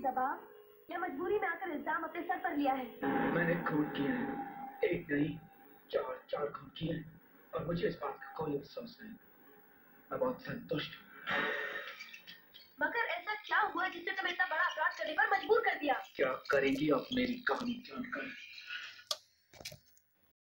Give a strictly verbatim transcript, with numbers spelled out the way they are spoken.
सबा, यह मजबूरी में आकर इल्जाम अपने सर पर लिया है। मैंने खून किया है, एक नहीं चार चार खून किए हैं और मुझे इस बात का कोई अफसोस नहीं। मैं बहुत संतुष्ट हूँ। मगर ऐसा क्या हुआ जिससे तुम्हें इतना बड़ा अपराध करने पर मजबूर कर दिया? क्या करेंगी आप मेरी कहानी जानकर?